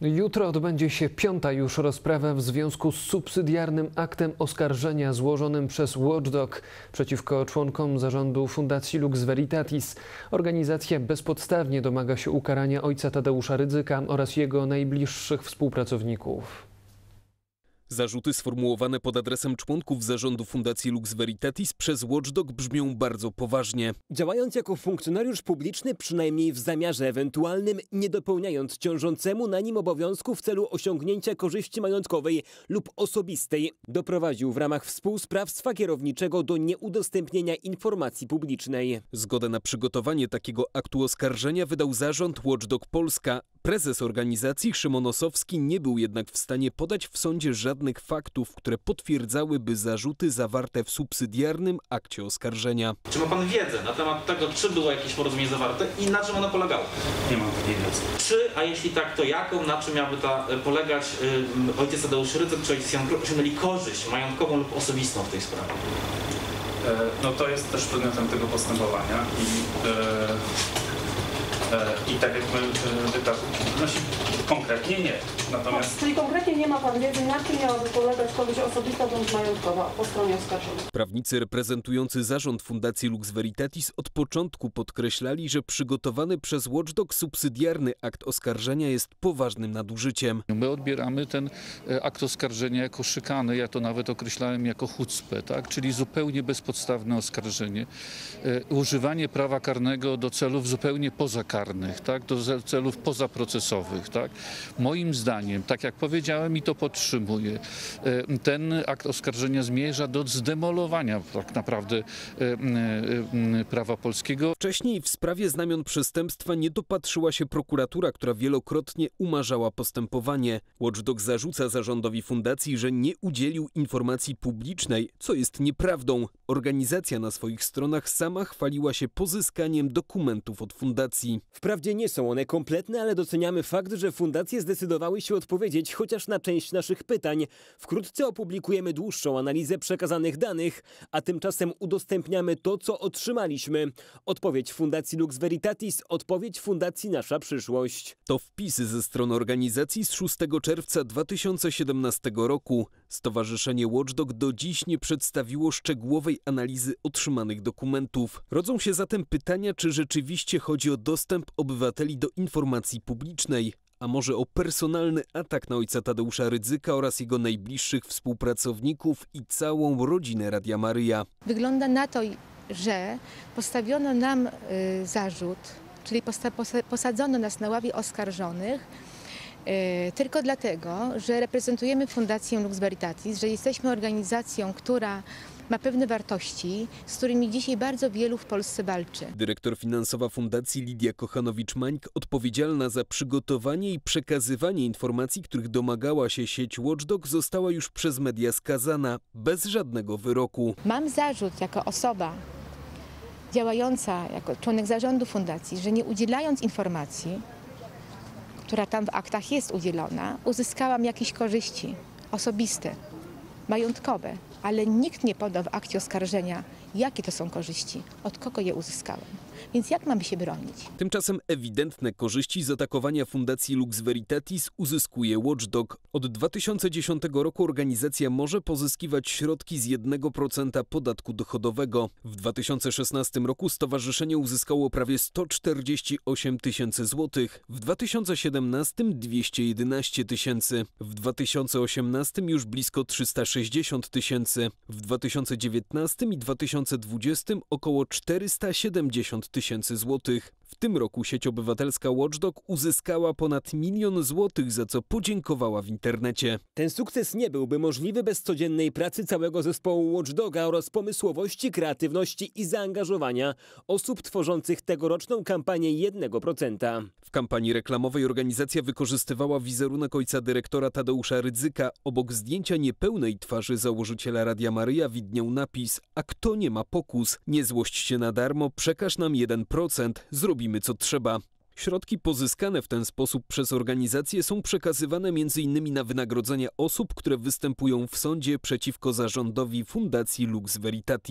Jutro odbędzie się piąta już rozprawa w związku z subsydiarnym aktem oskarżenia złożonym przez Watchdog przeciwko członkom zarządu Fundacji Lux Veritatis. Organizacja bezpodstawnie domaga się ukarania ojca Tadeusza Rydzyka oraz jego najbliższych współpracowników. Zarzuty sformułowane pod adresem członków zarządu Fundacji Lux Veritatis przez Watchdog brzmią bardzo poważnie. Działając jako funkcjonariusz publiczny, przynajmniej w zamiarze ewentualnym, nie dopełniając ciążącemu na nim obowiązku w celu osiągnięcia korzyści majątkowej lub osobistej, doprowadził w ramach współsprawstwa kierowniczego do nieudostępnienia informacji publicznej. Zgodę na przygotowanie takiego aktu oskarżenia wydał zarząd Watchdog Polska. Prezes organizacji Szymon Osowski nie był jednak w stanie podać w sądzie żadnych faktów, które potwierdzałyby zarzuty zawarte w subsydiarnym akcie oskarżenia. Czy ma pan wiedzę na temat tego, czy było jakieś porozumienie zawarte i na czym ono polegało? Nie mam takiej wiedzy. Czy, a jeśli tak, to jaką, na czym miałby polegać ojciec Tadeusz Rydzyk, czy ojciec Jan Kruk osiągnęli korzyść majątkową lub osobistą w tej sprawie? No to jest też przedmiotem tego postępowania i tak jak my konkretnie nie. Natomiast... Czyli konkretnie nie ma pan wiedzy, na czym miałaby polegać korzyść osobista bądź majątkowa po stronie oskarżonej. Prawnicy reprezentujący zarząd Fundacji Lux Veritatis od początku podkreślali, że przygotowany przez Watchdog subsydiarny akt oskarżenia jest poważnym nadużyciem. My odbieramy ten akt oskarżenia jako szykanę, ja to nawet określałem jako chucpę, tak? Czyli zupełnie bezpodstawne oskarżenie. Używanie prawa karnego do celów zupełnie pozakarnych, tak? Do celów pozaprocesowych. Tak? Moim zdaniem, tak jak powiedziałem i to podtrzymuję, ten akt oskarżenia zmierza do zdemolowania tak naprawdę prawa polskiego. Wcześniej w sprawie znamion przestępstwa nie dopatrzyła się prokuratura, która wielokrotnie umarzała postępowanie. Watchdog zarzuca zarządowi fundacji, że nie udzielił informacji publicznej, co jest nieprawdą. Organizacja na swoich stronach sama chwaliła się pozyskaniem dokumentów od fundacji. Wprawdzie nie są one kompletne, ale doceniamy fakt, że fundacje zdecydowały się odpowiedzieć chociaż na część naszych pytań. Wkrótce opublikujemy dłuższą analizę przekazanych danych, a tymczasem udostępniamy to, co otrzymaliśmy. Odpowiedź Fundacji Lux Veritatis, odpowiedź Fundacji Nasza Przyszłość. To wpisy ze strony organizacji z 6 czerwca 2017 roku. Stowarzyszenie Watchdog do dziś nie przedstawiło szczegółowej analizy otrzymanych dokumentów. Rodzą się zatem pytania, czy rzeczywiście chodzi o dostęp obywateli do informacji publicznej, a może o personalny atak na ojca Tadeusza Rydzyka oraz jego najbliższych współpracowników i całą rodzinę Radia Maryja. Wygląda na to, że postawiono nam zarzut, czyli posadzono nas na ławie oskarżonych tylko dlatego, że reprezentujemy Fundację Lux Veritatis, że jesteśmy organizacją, która ma pewne wartości, z którymi dzisiaj bardzo wielu w Polsce walczy. Dyrektor finansowa fundacji Lidia Kochanowicz-Mańk, odpowiedzialna za przygotowanie i przekazywanie informacji, których domagała się sieć Watchdog, została już przez media skazana bez żadnego wyroku. Mam zarzut jako osoba działająca, jako członek zarządu fundacji, że nie udzielając informacji, która tam w aktach jest udzielona, uzyskałam jakieś korzyści osobiste, majątkowe, ale nikt nie podał w akcie oskarżenia, jakie to są korzyści, od kogo je uzyskałem. Więc jak mamy się bronić? Tymczasem ewidentne korzyści z atakowania Fundacji Lux Veritatis uzyskuje Watchdog. Od 2010 roku organizacja może pozyskiwać środki z 1% podatku dochodowego. W 2016 roku stowarzyszenie uzyskało prawie 148 tysięcy złotych, w 2017 211 tysięcy, w 2018 już blisko 360 tysięcy, w 2019 i 2020 około 470 tysięcy złotych. W tym roku sieć obywatelska Watchdog uzyskała ponad 1 000 000 złotych, za co podziękowała w internecie. Ten sukces nie byłby możliwy bez codziennej pracy całego zespołu Watchdoga oraz pomysłowości, kreatywności i zaangażowania osób tworzących tegoroczną kampanię 1%. W kampanii reklamowej organizacja wykorzystywała wizerunek ojca dyrektora Tadeusza Rydzyka. Obok zdjęcia niepełnej twarzy założyciela Radia Maryja widniał napis: a kto nie ma pokus? Nie złość się na darmo, przekaż nam 1%, zrobimy co trzeba. Środki pozyskane w ten sposób przez organizację są przekazywane m.in. na wynagrodzenia osób, które występują w sądzie przeciwko zarządowi Fundacji Lux Veritatis.